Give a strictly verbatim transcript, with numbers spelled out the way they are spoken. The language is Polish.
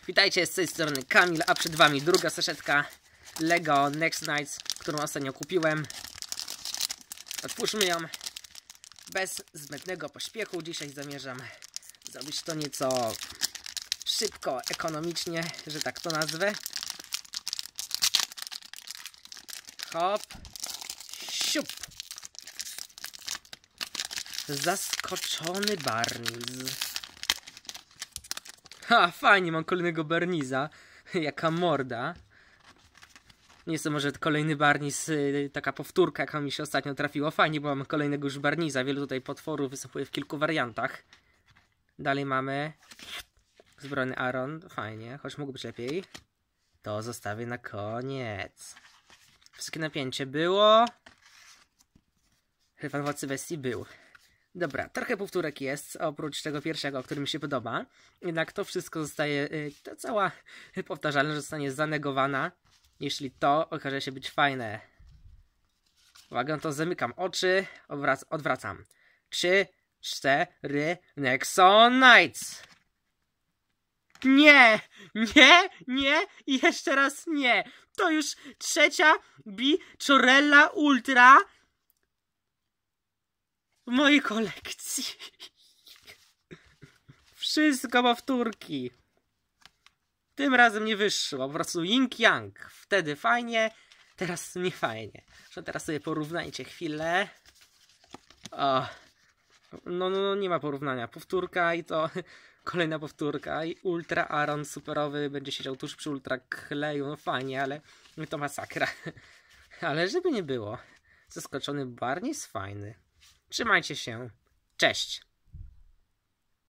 Witajcie, z tej strony Kamil, a przed wami druga saszetka Lego Next Knights, którą ostatnio kupiłem. Otwórzmy ją bez zbędnego pośpiechu. Dzisiaj zamierzam zrobić to nieco szybko, ekonomicznie, że tak to nazwę. Hop, siup. Zaskoczony barniz. Ha, fajnie, mam kolejnego barniza. Jaka morda. Nie jest to może kolejny barniz, yy, taka powtórka, jaka mi się ostatnio trafiła. Fajnie, bo mamy kolejnego już barniza. Wielu tutaj potworów występuje w kilku wariantach. Dalej mamy zbrojny Aaron. Fajnie, choć mógł być lepiej. To zostawię na koniec. Wszystkie napięcie było. Chyba Władcy Bestii był. Dobra, trochę powtórek jest, oprócz tego pierwszego, który mi się podoba. Jednak to wszystko zostaje, ta cała powtarzalność zostanie zanegowana, jeśli to okaże się być fajne. Uwaga, to zamykam oczy, odwrac odwracam. Trzy, cztery, Nexon Knights! Nie! Nie! Nie! I jeszcze raz nie! To już trzecia Bichorella Ultra w mojej kolekcji. Wszystko powtórki. Tym razem nie wyszło. Po prostu yin yang. Wtedy fajnie, teraz nie fajnie. Że teraz sobie porównajcie chwilę. O. No, no, no, nie ma porównania. Powtórka i to kolejna powtórka. I Ultra Aaron superowy będzie siedział tuż przy Ultra Kleju. No fajnie, ale to masakra. Ale żeby nie było. Zaskoczony barniz fajny. Trzymajcie się. Cześć.